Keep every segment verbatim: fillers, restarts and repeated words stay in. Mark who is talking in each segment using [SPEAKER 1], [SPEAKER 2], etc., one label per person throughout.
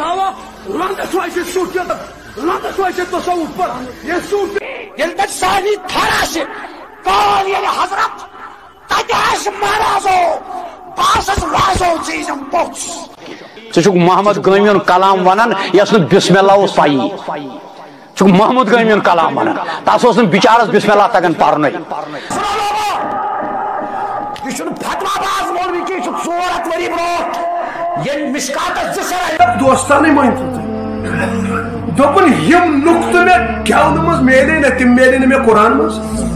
[SPEAKER 1] دعویٰ لندس وائشت صوفیت لندس وائشت تصوف پر یہ صوفی
[SPEAKER 2] یل تک سانی تھرا سے کال یعنی حضرت تجاش مہرازو باسس رازو چیزم پوچھ
[SPEAKER 3] ژٕ محمد غٲمیُن کلام ونان یس نہٕ بسم اللہ اوس پایی ژٕ محمد غٲمیُن کلام ونان تس اوس نہٕ بچارس بسم اللہ تگان پرنے
[SPEAKER 2] یہ فتوا باز مولوی کی ژور ہتھ ؤری برونٛٹھ ییٚلہِ مشکاتس زٕ سر
[SPEAKER 1] دوستانے مٲنتو تُہۍ دوٚپُن یِم نُقطہٕ مےٚ گٮ۪ونہٕ منٛز میلے نہ تِم میلے نہٕ مےٚ قرآن منٛز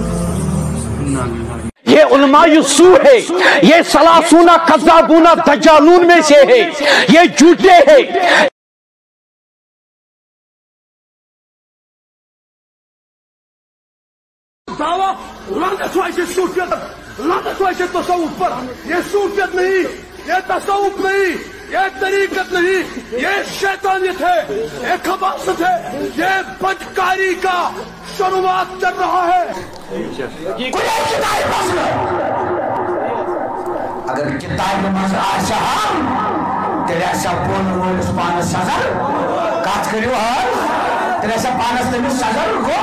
[SPEAKER 3] یہ علماء سو ہے یہ سلاسونہ کذابونہ دجالون میں سے ہے یہ جھوٹے ہیں
[SPEAKER 1] دعویٰ لندس وائشت صوفیت لندس وائشت تصوف پر یہ صوفیت نہیں یہ تصوف نہیں یہ طریقت نہیں یہ شیطانیت ہے یہ خباثت ہے یہ بدکاری کا شروعات چل رہا ہے
[SPEAKER 2] اگر کتاب مز آسا تیل آسا بون وولس پانس سزر کت کرو حل تیل آسا پانس تمس سزر گو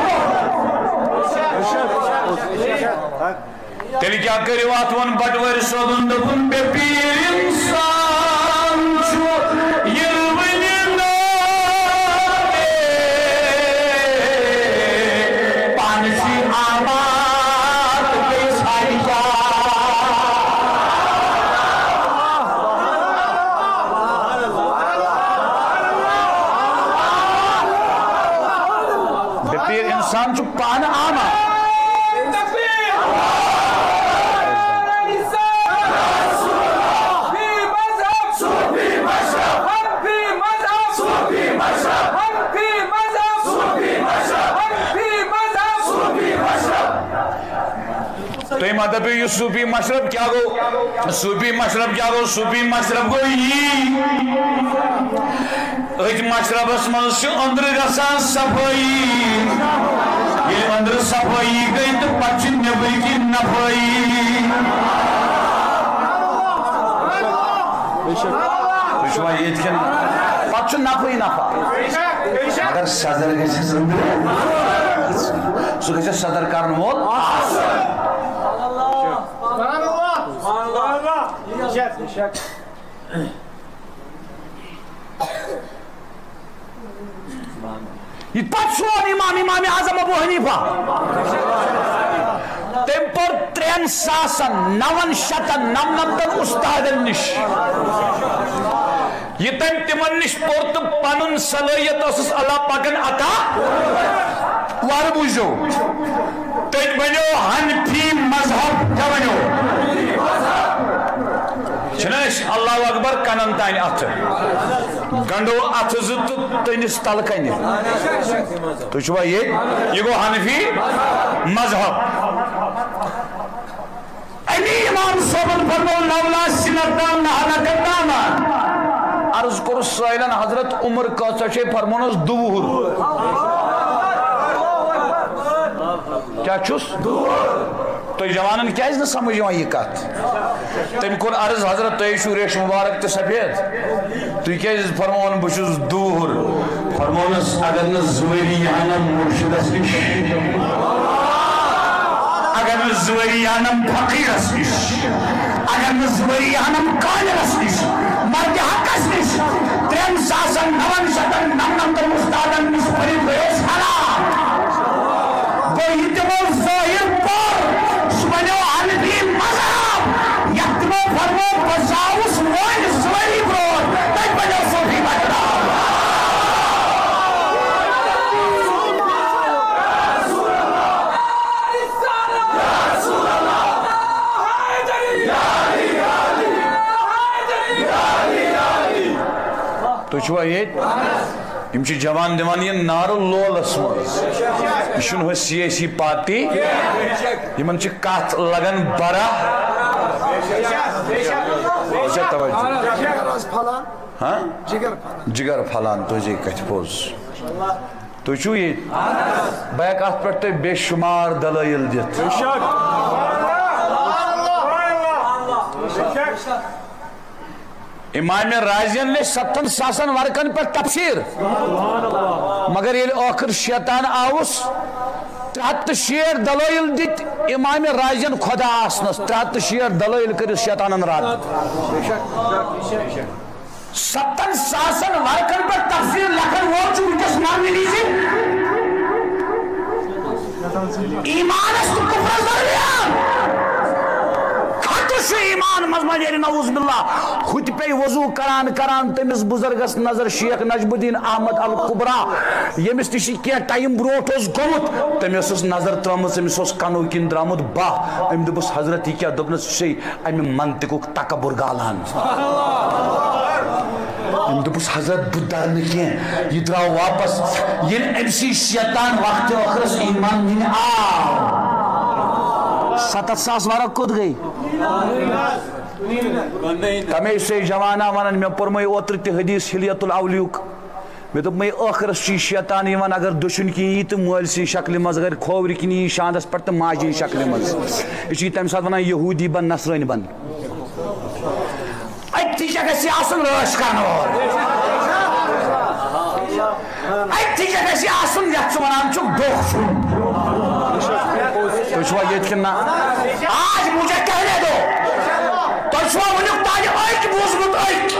[SPEAKER 2] تیل کیا کرو ات ون بٹور صدن دپن بے پیر انسان چھو یل ونی نامے پانسی آباد گئی ساری جا بے پیر انسان چھو پان آما دپو یہ صوفی مشرب کیا گو صوفی مشرب کیا گو صوفی مشرب گو یہ ات مشربس من اندر گسان صفائی یہ اندر صفائی گئی تو پچ نبر کی نفائی یہ پچ نفائی نفا اگر صدر گھس سہ گھس صدر کرن وول یہ پت سون امام امام اعظم ابو حنیفہ تم پر ترین ساسن نون شتن نمنمتن استادن نش یہ تم تمن نش پور تو پنن صلاحیت اسس اللہ پاکن عطا وار بوجو تم بنو حنفی مذہب کیا بنو چھنش اللہ اکبر کنن تین اتھ گنڈو اتھ زت تنس تل کن تو چھوا یہ یہ گو حنفی مذہب علی امام صوبن فرمو لولا سنتان نحلکتاما عرض کرو سائلن حضرت عمر کا چھے فرمونس دوہر کیا چھس تو جوانن کیا اس نے سمجھ وہاں یہ کات تم کن عرض حضرت تیشو ریش مبارک تے سفید تو کیا اس فرمون بشز دوہر فرمونس اگر نزوری عنم مرشد اسنش اگر نزوری عنم فقیر اسنش اگر نزوری عنم قادر اسنش مرد حق اسنش ترین ساسن نون شدن نمنم تر مستادن نسپری بیس حرام بہتمو ظاہر پر سبنو حنفی مذہب یکتمو فرمو بزاؤس موین زوری برور تج بنو صوفی مجرہ تو چھوا یہ یم چھ جوان دیوان یہ نارو لول اسمز یہ چھنو سیاسی پارٹی یمن چھ کات لگن برا جگر پھلان تو جی کچھ پوز تو چھو یہ بیک آت پڑھتے بے شمار دلائل دیت امام رازین نے ستن ساسن ورکن پر تفسیر مگر یہ آخر شیطان آوس ترہت شیر دلائل دیت امام رازین خدا آسنس ترہت شیر دلائل کر شیطانن رات ستن ساسن ورکن پر تفسیر لکھن وہ چون کس نامی لیزی ایمان اس کو کفر ضروریان خطش ایمان مزمن یعنی نعوذ باللہ خود پہ وضو کران کران تمس بزرگس نظر شیخ نجم الدین احمد الکبرا یمس نش کیا ٹائم بروٹ اس گومت تمس اس نظر ترمس تمس اس کنو کن درامت باہ ام دبس حضرت کیا دبنس شی ام منطق تکبر گالان ام دبس حضرت بدر نکیں یہ دراو واپس یہ ام سی شیطان وقت اخرس ایمان من آو ستت ساس ورق کود گئی تمہیں سے جوانا ونن میں پرمائی اوتر تی حدیث حلیت الاولیوک میں تو میں آخر چی شیطان یوان اگر دشن کی تو مول سی شکل مز اگر کھوور کی شاندس پر تو ماجی شکل مز اسی تم ساتھ ونان یہودی بن نصرانی بن ایتی جگہ سی آسن روش کرنور ایتی جگہ سی آسن یت ونان چک دوخ شن تو شوا یہ کنا آج مجھے کہنے دو تو شوا ونک تاج ایک بوزمت ایک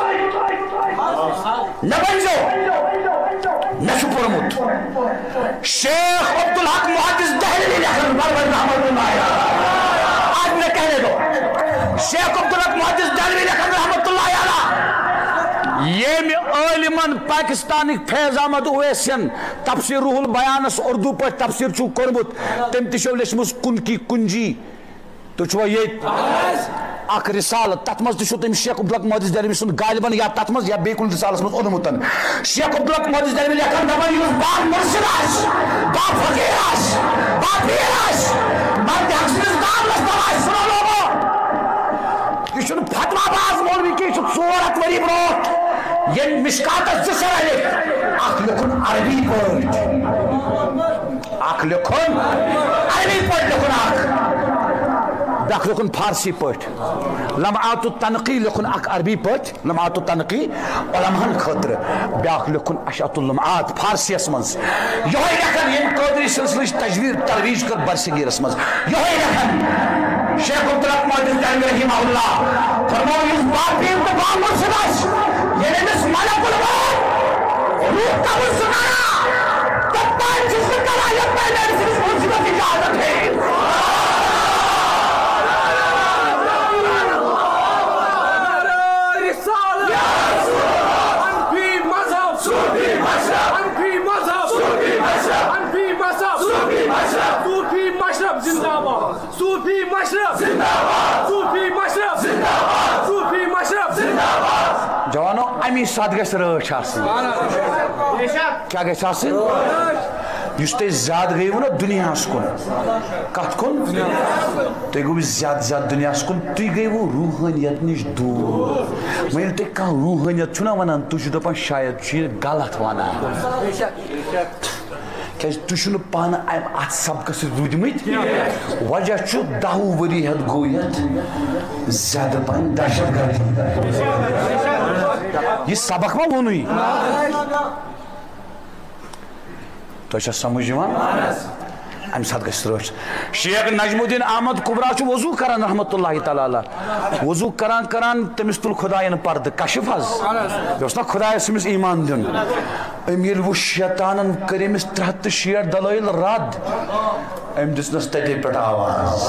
[SPEAKER 2] نبنزو نشو پرمت شیخ عبدالحق محدث دہلوی لکھن برور رحمت اللہ آج مجھے کہنے دو شیخ عبدالحق محدث دہلوی لکھن رحمت اللہ یہ میں عالمان پاکستانی فیض احمد اویسین تفسیر روح البیانس اردو پر تفسیر چو کرمت تم تشو لشمس کن کی کنجی تو چھو یہ اک رسالہ تتمز تشو تم شیخ عبدالحق محدث دہلوی سن غالباً یا تتمز یا بیکن رسالہ سمز اونمتن شیخ عبدالحق محدث دہلوی لکھن دبن یوز با مرسلاش با فقیراش با پیراش مرد حقسنس دام لستواش سنو لوگو یہ چھن فتوہ باز مولوی کی چھن صورت وری بروت یہ مشکات زسر علیہ اک لکھن عربی پوٹ اک لکھن عربی پوٹ لکھن اک بیاکھ لکھن فارسی پوٹ لمعات التنقی لکھن اک عربی پوٹ لمعات التنقی علماء خطر بیاکھ لکھن اشعت اللمعات فارسی اسمنز یہی لکھن یم قدری سلسلش تجویر ترویج کر برسگیر اسمنز یہی لکھن شیخ عبدالحق محدث دہلوی رحمہ اللہ فرماؤ یوز باپیم تو با مرسلاش یہ نمس ملک الموت روح کا مسکرہ تب پانچ جسر کا رایت پہلے اس منصبت اجازت ہے
[SPEAKER 1] زندہ باد صوفی مشرف زندہ باد صوفی مشرف زندہ باد صوفی مشرف زندہ باد
[SPEAKER 2] جوانو امی ساتھ گئے رچ آسن کیا گئے آسن یس تے زیادہ گئی نا دنیا کن کت کن تھی گو زیادہ زیادہ دنیا کن تھی گئی وہ روحانیت نش دور میں تھی کھانا روحانیت چھنا ونان تھی دپان شاید یہ غلط ونان کیازِ تُہۍ چھُو نہٕ پانہٕ اَمہِ اَتھ سبقس سۭتۍ روٗدمٕتۍ وجہ چھُ دَہو ؤری ہٮ۪تھ گوٚو یَتھ زیادٕ پہن دہشت گردی یہِ سبق ما ووٚنُے تۄہہِ چھا سمجھ یِوان اَمہِ ساتہٕ گژھِ رٲچھ شیخ نجم الدین احمد کبرا چھُ وضوٗ کران رحمت اللہ تعالیٰ وضوٗ کران کران تٔمِس تُل خۄدایَن پردٕ کشف حظ یہِ اوس نا خۄدایَس أمِس ایمان دیُن أمۍ ییٚلہِ وُچھ شیطانن کٔرۍ أمِس ترٛےٚ ہتھ تہٕ شیٹھ دلٲیل رد أمۍ دِژنس تَتے پٮ۪ٹھ آواز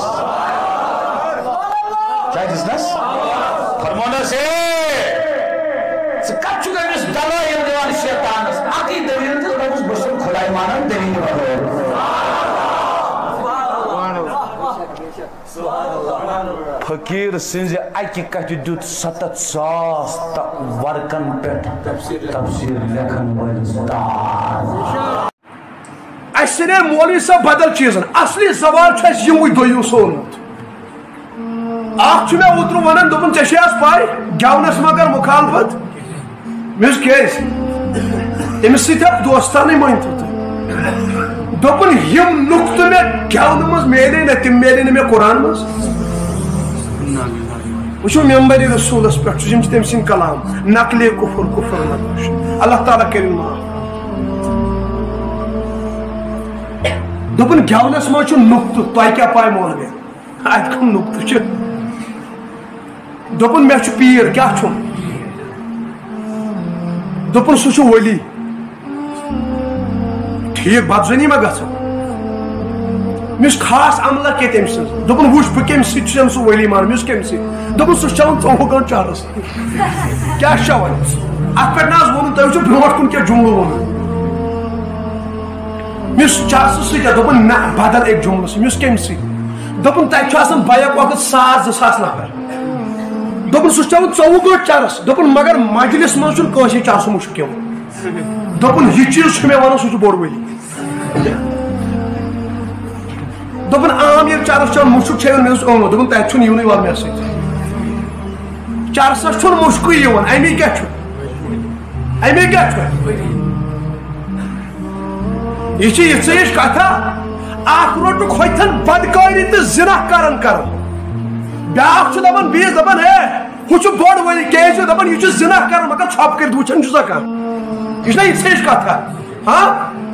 [SPEAKER 2] کیٛاہ دِژنس فرمونس ہے ژٕ کتھ چھُکھ أمِس دلٲیل دِوان شیطانس اکٕے دٔلیٖل تہٕ دوٚپُس بہٕ چھُسَن خۄداے مانان دٔلیٖل بغٲر فقیر سنزِ اکہِ کتھِ دیُت ستتھ ساس ورکن پٮ۪ٹھ تفسیر لیکھن وٲلِس داز
[SPEAKER 1] اَسہِ ژھٕنے مولوی صٲب بدل چیٖزن اصلی سوال چھُ اَسہِ یِموٕے دۄیو سوٗنمُت اکھ چھُ مےٚ اوترٕ ونان دوٚپُن ژےٚ چھے حظ پاے گٮ۪ونس ما کر مُخالفت مےٚ دوٚپُس کیٛازِ أمِس سۭتۍ ہا دوستانٕے مٲنۍتو تُہۍ دوٚپُن یِم نُقطہٕ مےٚ گٮ۪ونہٕ منٛز میلے نہ تِم میلے نہٕ مےٚ قرآن منٛز وچو ممبر رسولس پہ تم تم سن کلام نقل کفر کفر نقش اللہ تعالیٰ کرن معاف دپن گونس مز نقطہ تہ کیا پائی مولوی ات کم نقطہ دپن مے پیر کیا چھم دپن سہ ولی ٹھیک بدزنی ما گژھو مس خاص عملہ کی تم سن دپن وچ بہ کم سم سہ ولی مان مس کم سی دپن سہ چون ژوٚوُہ گٲنٛٹہٕ چارس کیا چون ات پہ ناز وون تہ برونٹ کن کیا جملہ وون مس چارس سہ دپن نہ بدل ایک جملہ سی مس کم سی دپن تتہ آسان بیک وقت ساس زٕ ساس نفر دپن سہ چون ژوٚوُہ گٲنٛٹہٕ چرس دپن مگر مجلس مز چھُنہٕ کٲنٛسے چرس مشک یِوان دپن یہ چیز چھ مے ونان سہ چھ بوڑ ولی دپن عام یہ چرس چون مشک چھ مے اوٚن دپن تتہ چھُنہٕ یِونٕے وال مےٚ سۭتۍ چرسس چھُنہٕ مشکٕے یِوان امی کیاہ چھُ امی کیاہ چھُ یہ چھ یِژھے ہِش کتھا اکھ روٹُک ہوٚتھن بدکٲری تہٕ زنا کرن کرن بیاکھ چھ دپان بیس دپان ہے ہُہ چھُ بوڑ ولی کیازِ دپان یہ چھ زنا کرن مگر ژھۄپ کٔرِتھ وٕچھان چھُ سا کانٛہہ یہ چھنا یِژھے ہِش کتھا ہاں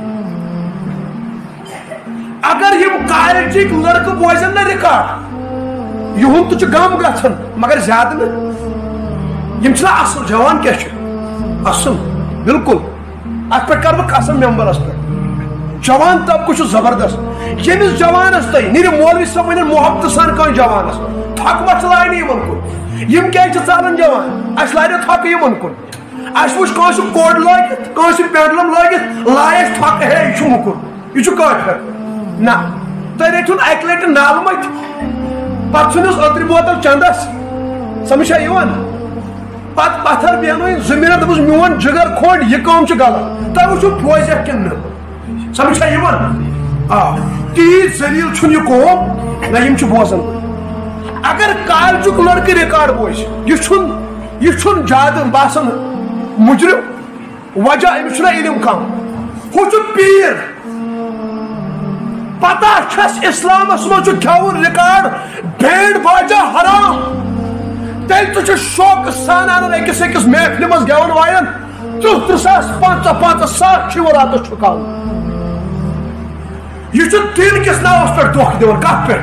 [SPEAKER 1] اگر یم کالجک لڑکہ بوزن نا ریکارڈ یہند تو غم گھن مگر زیادہ نا یم چھنا اصل جوان کیا چھ اصل بالکل ات پہ کر بہ قسم ممبرس پہ جوان طبقہ زبردست یمس جوانس تھی نیرِ مولوی صاحب ون محبت سان کان جوانس تھک مت لائن یمن کن یم کیا ژالان جوان اس لائن تھک یمن کن اس وچ کانس کوڈ لٲگِتھ کانس پینڈلم لٲگِتھ لایس تھک ہے یہ موٚکُر یہ کافر نہ تُہۍ رٔٹِہُن اکہِ لٹہِ نالہٕ مٔتۍ پتہٕ ژھٕنِس اوترِ بوتل چندس سمجھا یِوان پتہٕ پتھر بیہنٲیِن زٕ مِنٹ دوٚپُس میون جگر کھوٚڑ یہِ کٲم چھِ غلط تۄہہِ وٕچھِو بوزیکھ کِنہٕ نہٕ سمجھا یِوان آ تیٖژ ذٔلیٖل چھُنہٕ یہِ قوم نہ یِم چھِ بوزان اگر کالجُک لڑکہٕ رِکاڈ بوزِ یہِ چھُنہٕ یہِ چھُنہٕ زیادٕ باسان مُجرم وجہ أمِس چھُنہ علم کم ہُہ چھُ پیٖر پتہ چھس اسلامس مز کھیون ریکارڈ بینڈ باجا حرام تیل تو شوق سان ان اکس اکس محفل مز گون وائن ترہ ترہ ساس پانچ پانچ ساس راتس چھکان یہ دین کس ناوس پہ دھوکہ دان کت پہ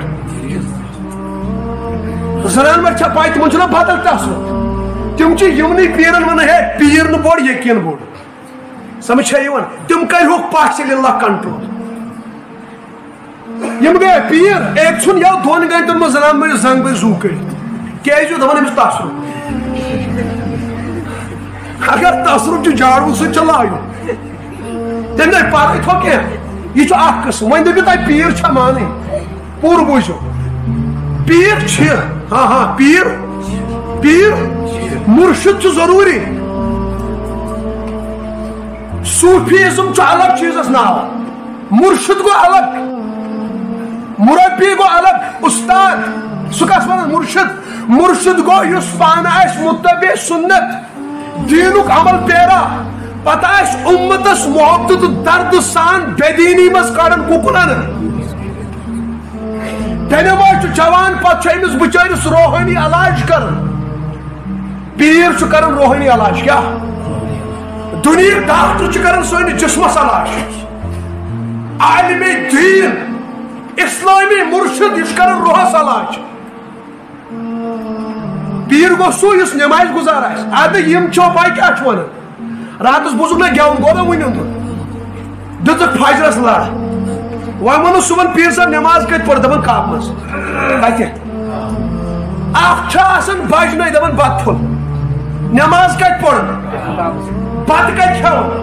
[SPEAKER 1] زنان مر چھا پائی تمن چھنا بدل تصویر تم یمنی پیرن ون ہے پیر نہ بوڑ یقین بوڑ سمجھا یوان تم کرہوک پاس اللہ کنٹرول یم گئے پیر ایک چھن یو دون گھنٹن من زنان مر زنگ بر زو کرت کیازِ دپان امس تصرف اگر تصرف جاڑو سۭتۍ چلایو تم گئی پتہ تھو کی یہ اخ قسم وۄنۍ دٔپِو تۄہہِ پیٖر چھا مانٕنۍ پوٗرٕ بوٗزِو پیٖر چھِ ہاں ہاں پیٖر پیٖر مُرشد چھُ ضروٗری صوٗفیزم چھُ الگ چیٖزس ناو مُرشد گوٚو الگ مربی گو الگ استاد سہ کس ونان مرشد مرشد گو یس پانہ آس متبع سنت دینک عمل پیرا پتہ آس امتس محبت تو درد سان بے دینی مز کڑن کُکُنن دنواز جوان پتہ امس بچارس روحانی علاج کرن پیر کرن روحانی علاج کیا دنیا ڈاکٹر کرن سٲنِس جسمس علاج عالم دین اسلامی مرشد یہ کرن روحس علاج پیر گو سو اس نماز گزار آس ادٕ یم چھو پاے کیا چھ ونان راتس بوزُکھ نہ گیوُن گوٚو نہ ؤنِو دِژٕکھ فجرس لڑ وۄنۍ ووٚنُس صُبحن پیٖر صٲب نماز کتہِ پٔر دپان کعبہٕ منٛز کتہِ اکھ چھِ آسان بجنے دپان بتہٕ پھوٚل نماز کتہِ پٔر بتہٕ کتہِ کھیوٚن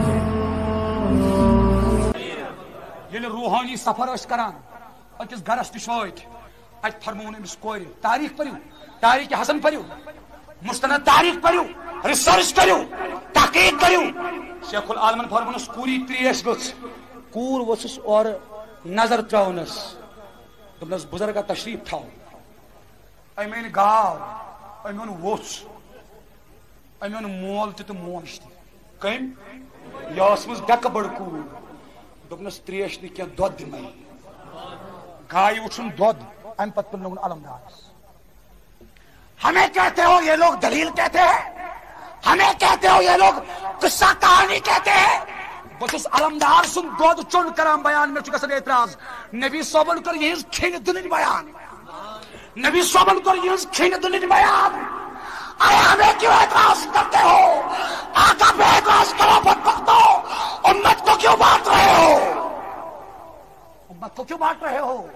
[SPEAKER 4] ییٚلہِ روحانی سفر ٲسۍ کران أکِس گرس نِش وٲتۍ اتہِ فرموون أمِس کورِ تاریخ پٔرِو تاریخ حسن پٔرِو مستند تاریخ پٔرِو ریسرچ کٔرِو تحقیق کٔرِو شیخ العالمن فرمونس کوٗری ترٛیش گٔژھ کوٗر ؤژھٕس اورٕ نظر ترٛاونس دوٚپنس بُزرگا تشریف تھاو أمۍ أنۍ گاو أمۍ اوٚن ووٚژھ أمۍ اوٚن مول تہِ تہٕ موج تہِ کٔمۍ یہِ ٲسمٕژ ڈٮ۪کہٕ بٔڑ کوٗر دوٚپنس ترٛیش نہٕ کینٛہہ دۄد دِمے گایہِ وٕچھُن دۄد امہِ پتہٕ پِلنوُن علمدارس ہمیں کہتے ہو یہ لوگ دلیل کہتے ہیں، ہمیں کہتے ہو یہ لوگ قصہ کہانی کہتے ہیں. بس علمدار سن دود چون کرام بیان میں چکا سن اعتراض نبی صوبن کر یہ کھین دنی بیان نبی صوبن کر یہ کھین دنی بیان آیا ہمیں کیوں اعتراض کرتے ہو؟ آقا پہ اعتراض کرو بدبختو، امت کو کیوں بانٹ رہے ہو؟ امت کو کیوں بانٹ رہے ہو؟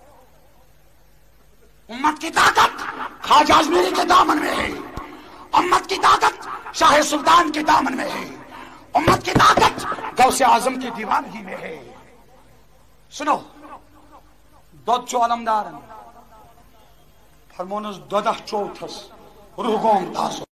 [SPEAKER 4] امت کی طاقت خواجہ اجمیری کے دامن میں ہے، امت کی طاقت شاہ سلطان کے دامن میں ہے، امت کی طاقت غوث اعظم کی دیوانگی میں ہے. سنو دود چو علمدار فرمونس دودہ چوتھس روح گوم تازو،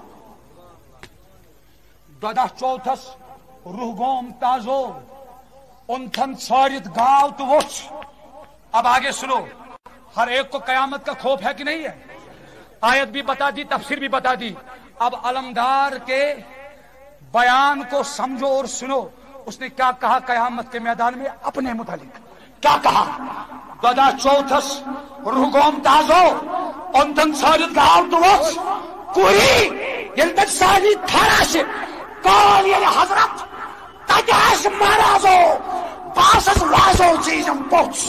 [SPEAKER 4] دودہ چوتھس روح گوم تازو انتھن ژھارت گاو تو وچھ. اب آگے سنو، ہر ایک کو قیامت کا خوف ہے کہ نہیں ہے؟ آیت بھی بتا دی، تفسیر بھی بتا دی. اب علمدار کے بیان کو سمجھو اور سنو. اس نے کیا کہا قیامت کے میدان میں اپنے متعلق؟ کیا کہا؟ ددا چوتھس روح گوم تازو انتن ساجد گاو دوس کوئی یلتن ساجی تھراش کال یہ حضرت تجاش مارازو باسس رازو چیزم پوچھ.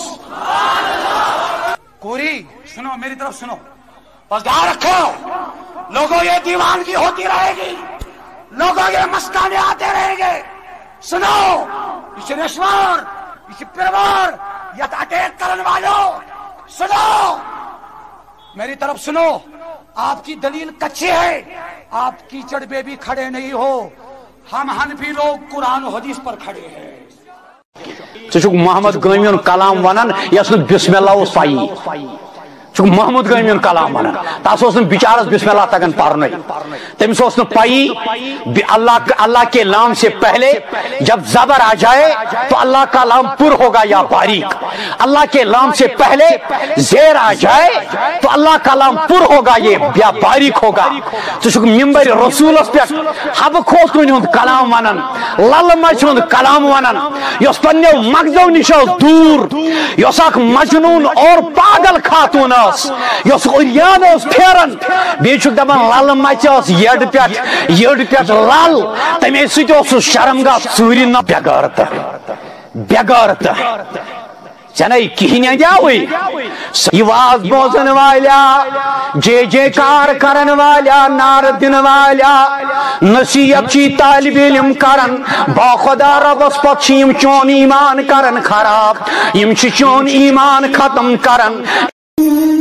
[SPEAKER 4] کوری سنو میری طرف سنو، بس دھیان رکھو لوگوں، یہ دیوانگی ہوتی رہے گی، لوگوں یہ مستانے آتے رہیں گے. سنو یہ رشوار، یہ پروار، یہ اٹیک کرنے والوں، سنو میری طرف سنو. آپ کی دلیل کچی ہے، آپ کیچڑ پہ بھی کھڑے نہیں ہو، ہم حنفی لوگ قرآن و حدیث پر کھڑے ہیں.
[SPEAKER 3] ٹھیک محمد غنیون کلام ونان یس نا بسم اللہ اس پائی، چھ محمد غنیون کلام ونان تس اس بچارس بسم اللہ تگن پرنے، تمس اس پائی اللہ اللہ کے لام سے پہلے جب زبر آ جائے تو اللہ کا لام پر ہوگا یا باریک، اللہ کے لام سے پہلے زیر آ جائے تو اللہ کا لام پر ہوگا یہ یا باریک ہوگا. ٹھیک ممبر رسولس پہ حب کھوت کن ہند کلام ونان، لل مچ ہند کلام ونان، یس پنو مغزو نش دور، یس اخ مجنون اور پاگل خاتون یس یاد پھیران، بیچ دپان لل مچ یڈ پہ یڈ پہ لل، تمے ست شرم گاہ ژوٗرِ نہ بےغیرت بےغیرت چنئی کہین جاوئی یہ واز بوزن والا جے جے کار کرن والا نار دن والا نصیحت چی طالب علم کرن با خدا ربس پت یم چون ایمان کرن خراب یم چون ایمان ختم کرن.